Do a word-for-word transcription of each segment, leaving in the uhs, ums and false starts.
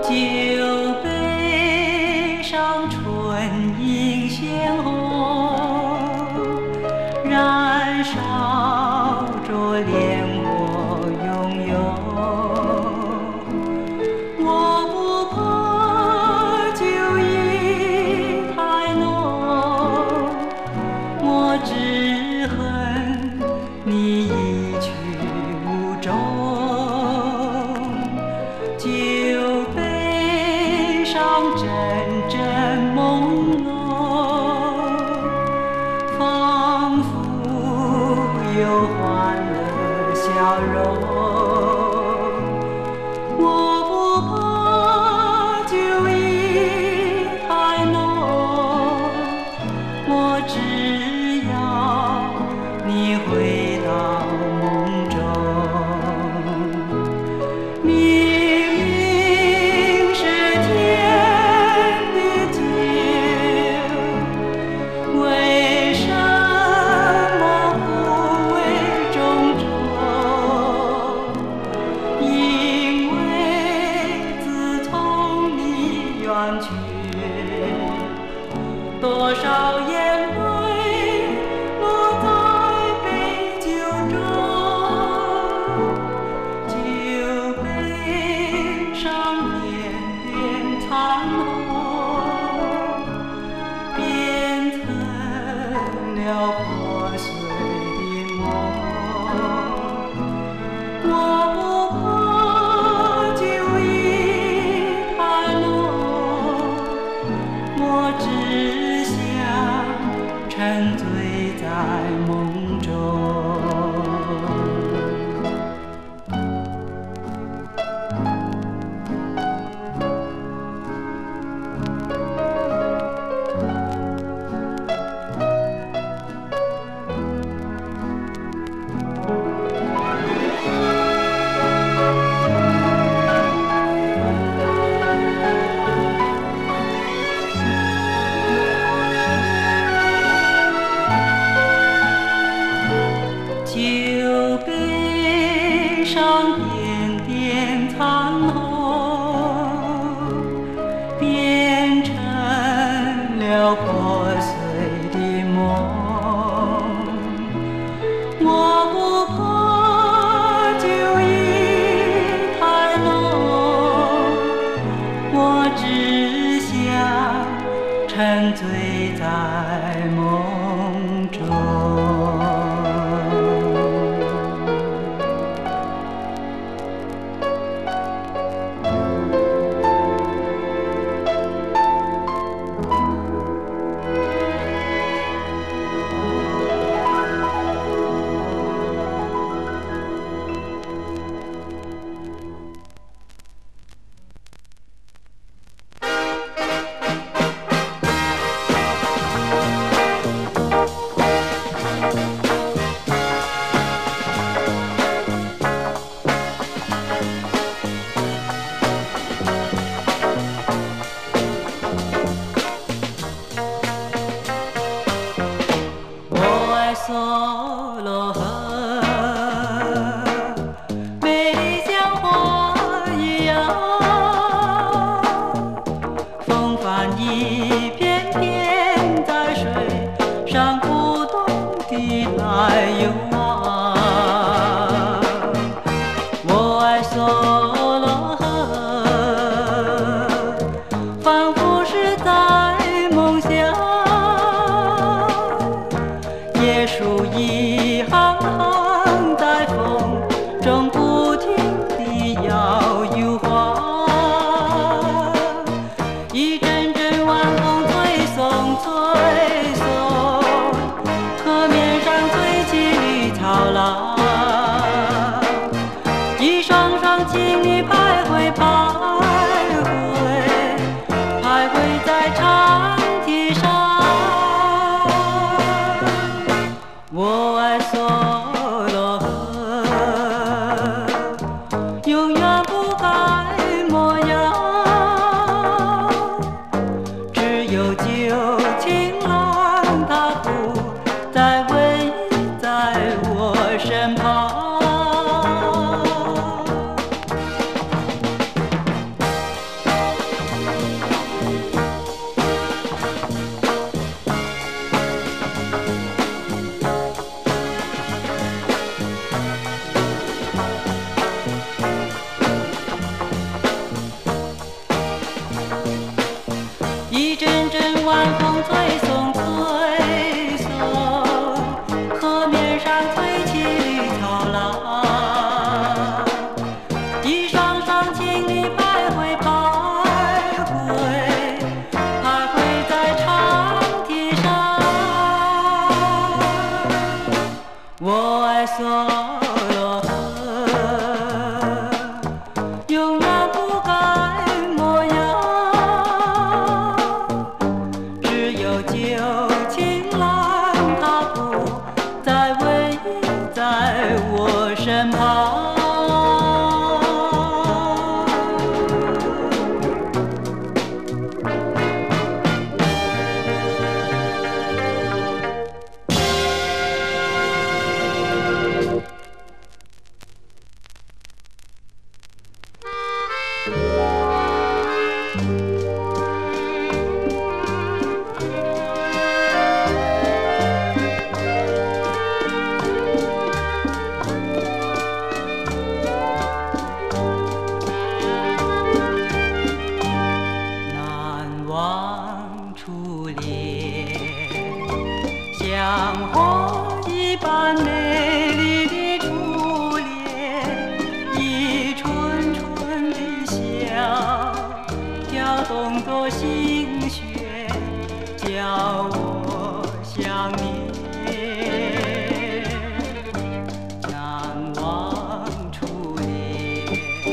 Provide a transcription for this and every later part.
酒杯上春影鲜红，燃烧着烈火拥有。我不怕酒意太浓，我只恨你一去无踪。酒杯上阵阵朦胧，仿佛有欢乐笑容。我不怕酒意太浓，我只要你回到梦中。明明是天的酒，为什么不为种种？因为自从你远去，多少眼泪落在杯酒中，酒杯上点点残红，变成了破碎的梦。我不怕酒意太浓，我只想沉醉在梦中。酒杯上点点残红，变成了破碎的梦。我不怕酒意太浓，我只想沉醉在梦中。我爱梭罗河，美丽像花一样，风帆一片片在水上不动地来游往。我爱梭罗河，仿佛是在梦乡。椰树一行行在风中不停地摇悠晃，一阵阵晚风动作心弦，叫我想念。难忘初恋，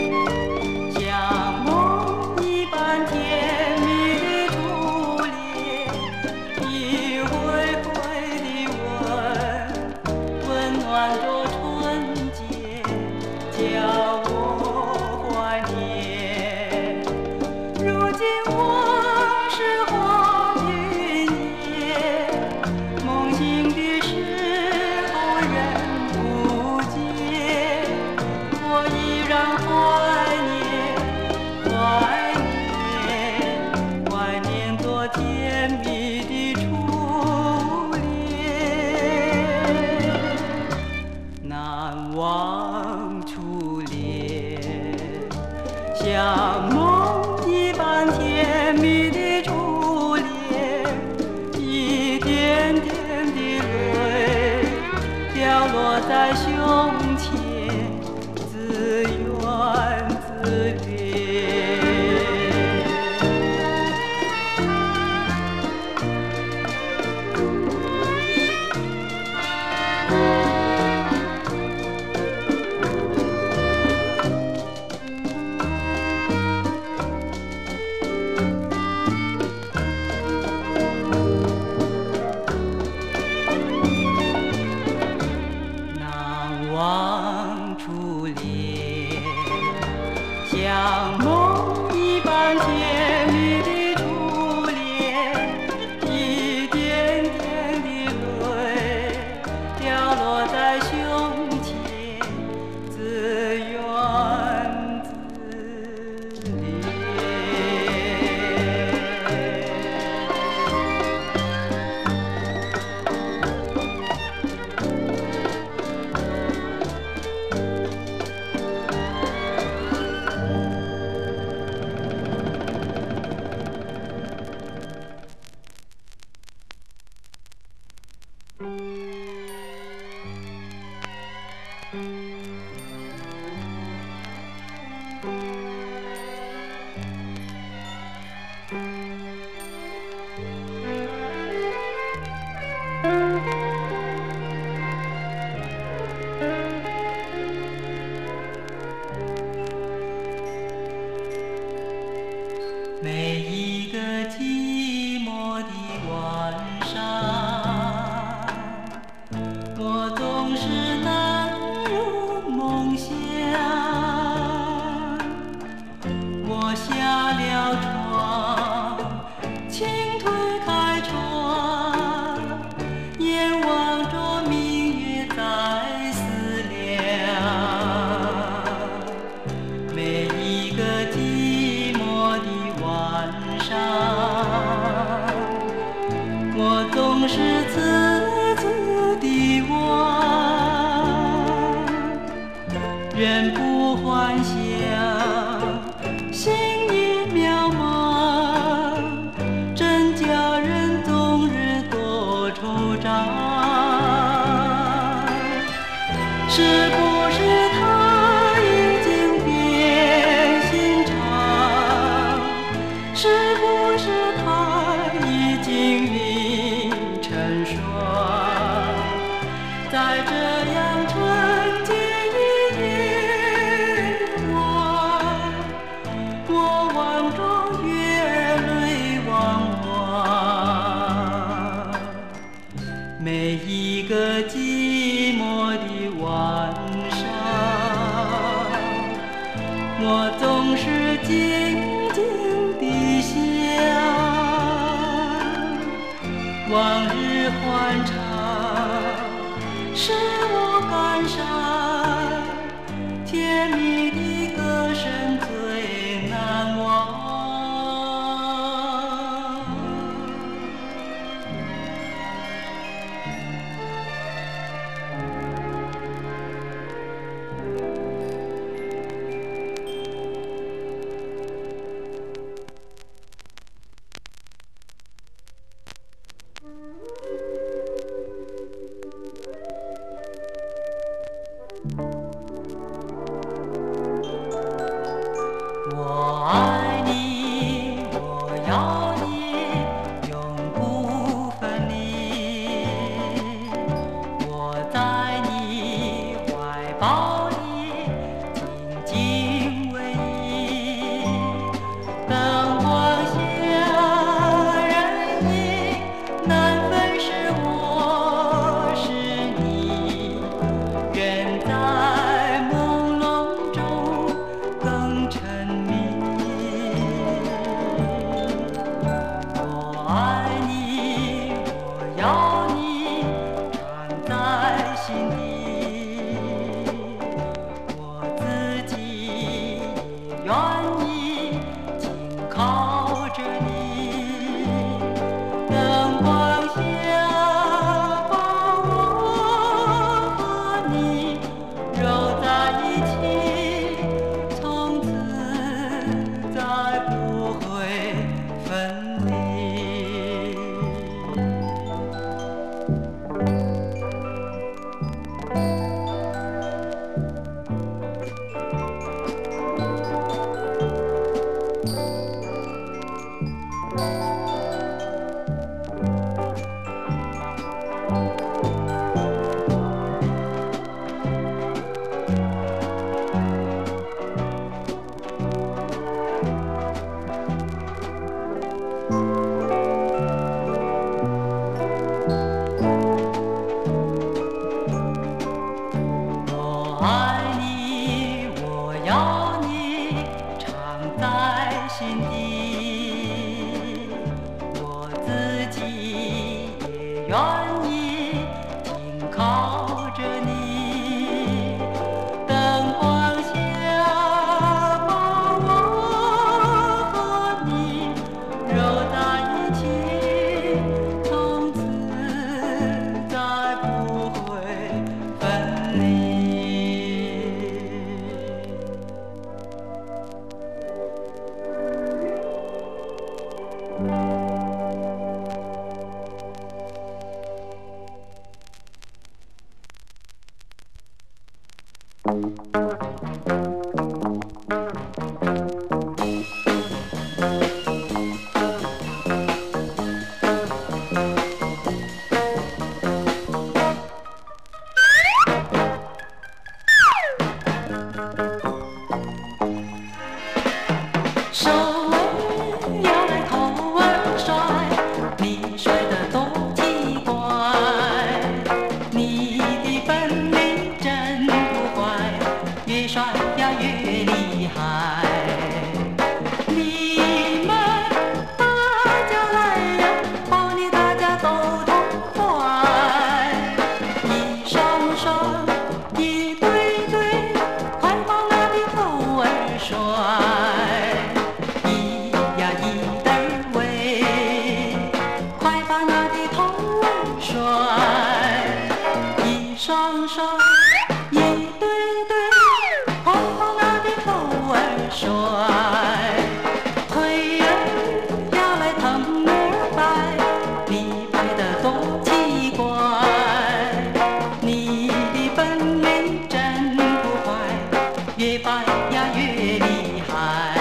像梦一般甜蜜的初恋，一回回的吻，温暖着纯洁，叫我怀念。如今往事化云烟，梦醒的时候人不见，我依然怀念，怀念，怀念多甜蜜的初恋。难忘初恋，像梦一般甜蜜的初恋，一点点的泪掉落在胸前，自怨自怜。难忘初恋，像梦一般甜蜜的初恋，一点点的泪掉落在胸前，自怨自怜。每一个寂寞的晚上，我总是难入梦乡。我下了床，轻推开窗，眼望着明月在思量。每一个寂寞的晚上，我总是自自地望，人不幻想，心已渺茫，真叫人终日多惆怅。是不是他已经变心肠？是不是他已经命成双？在这样纯洁的夜晚，我望着月儿泪汪汪。每一个寂寞的晚上，我总是静静地想，往日欢畅使我感伤，甜蜜的歌声最难忘。 再不会分离。我爱你，我要你常在心底，我自己也愿意紧靠着你，灯光下把我和你揉在一起，从此再不会分离。手儿摇来头儿甩，你甩得多奇怪，你的本领真不坏，越甩呀越厉害。你们大家来呀，抱你大家都痛快，一双双，一对对，快把我的头儿甩。一双双，一对对，快把我的头儿甩。腿儿摇来疼儿摆，你摆得多奇怪，你的本领真不坏，越摆呀越厉害。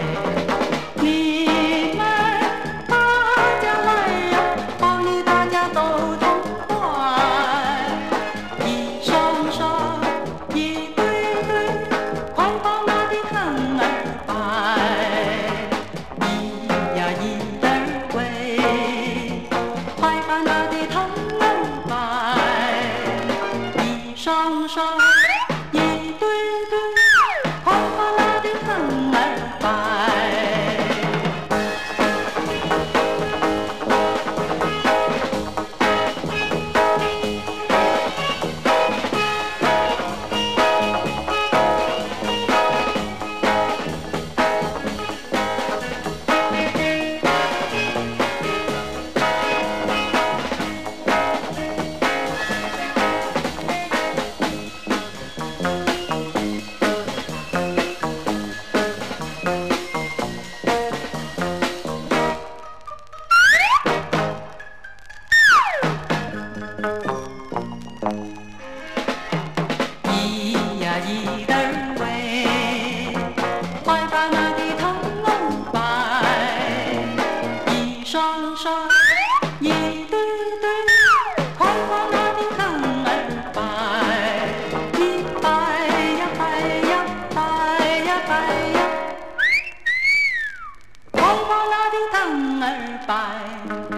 你们大家来呀，抱你大家都痛快，一双双，一对对，快把我的疼儿摆，一呀一对儿喂，快把我的疼儿摆，一双双，一对对，快把我的疼儿摆。一呀一对儿喂，快把我的疼儿摆，一双双，一对对，快把我的疼儿摆，你摆呀摆呀摆呀摆呀，快把我的疼儿摆。